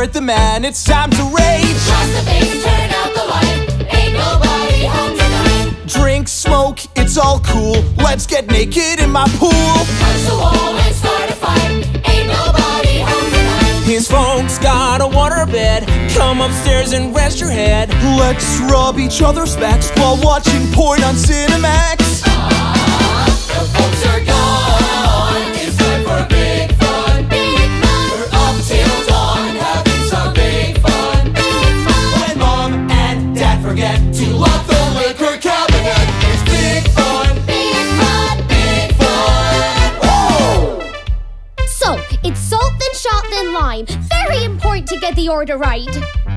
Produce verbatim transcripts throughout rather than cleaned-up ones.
hurt the man, it's time to rage. Cross the base, turn out the light. Ain't nobody home tonight. Drink, smoke, it's all cool. Let's get naked in my pool. Punch the wall and start a fight. Ain't nobody home tonight. His folks got a waterbed. Come upstairs and rest your head. Let's rub each other's backs while watching porn on Cinemax. Ah, the folks are gone. It's time for big fun. Big fun. We're up till dawn, having some big fun. Big fun. When mom and dad forget to lock the liquor cabinet, it's big fun. Big fun. Big fun. Whoa! So, it's salt, then shot, then lime. Very important to get the order right.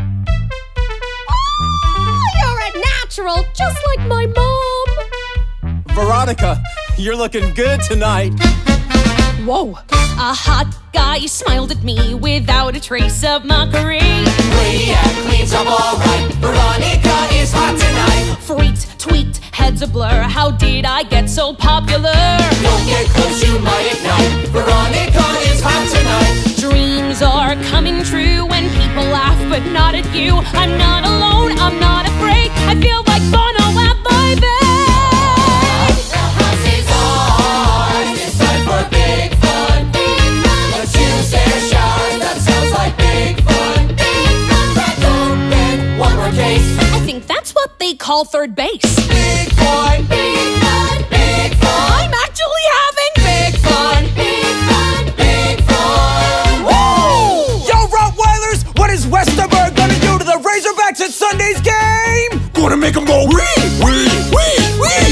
Oh, you're a natural, just like my mom. Veronica, you're looking good tonight. Whoa! A hot guy smiled at me without a trace of mockery. Brainiac cleans up alright. Veronica is hot tonight. Freaked, tweaked, heads a blur. How did I get so popular? Don't get close, you might ignite. Veronica is hot tonight. Dreams are coming true when people laugh, but not at you. I'm not alone, I'm not afraid. I feel like Bono at my bed. The house is ours. It's time for big fun. Big fun. Let's use their showers, that sounds like big fun. Big fun. Crack open one more case. I think that's what they call third base. Big boy, Big fun. big fun. I'm actually having Big fun, Big fun. big fun. Woo! Yo, Rottweilers, what is Westerberg gonna do to the Razorbacks at Sunday's game? Gonna make them go wee, wee, wee, wee.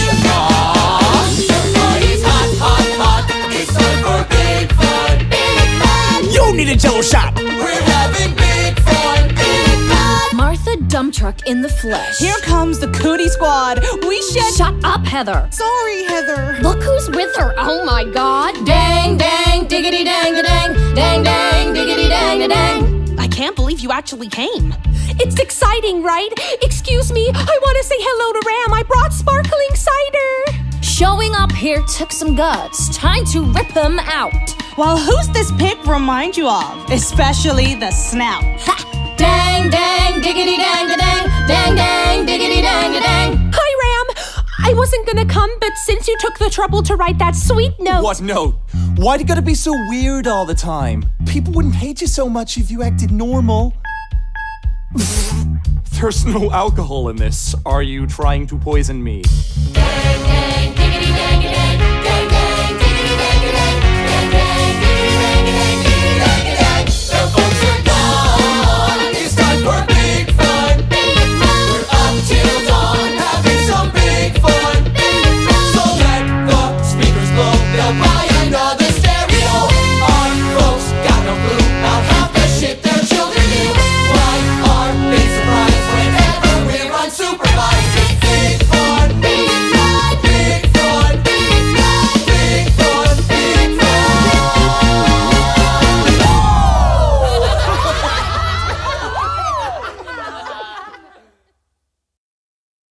Everybody's hot, hot, hot. It's time for big fun. Big fun. You need a Jello shot. We're having big fun. Big fun. Martha Dumptruck in the flesh. Here comes the Cootie Squad. We should. Shut up, Heather. Sorry, Heather. Look who's with her, oh my god. Dang, dang, diggity dang, da dang, dang, dang, diggity dang, da dang. I can't believe you actually came. It's exciting, right? Excuse me, I want to say hello to Ram. I brought sparkling cider. Showing up here took some guts. Time to rip him out. Well, who's this pic remind you of? Especially the snout. Ha! Dang, dang, diggity dang, da dang, dang, dang, diggity dang, da dang. Hi, Ram. I wasn't gonna come, but since you took the trouble to write that sweet note. What note? Why'd you gotta be so weird all the time? People wouldn't hate you so much if you acted normal. There's no alcohol in this. Are you trying to poison me? Dang, dang, dang.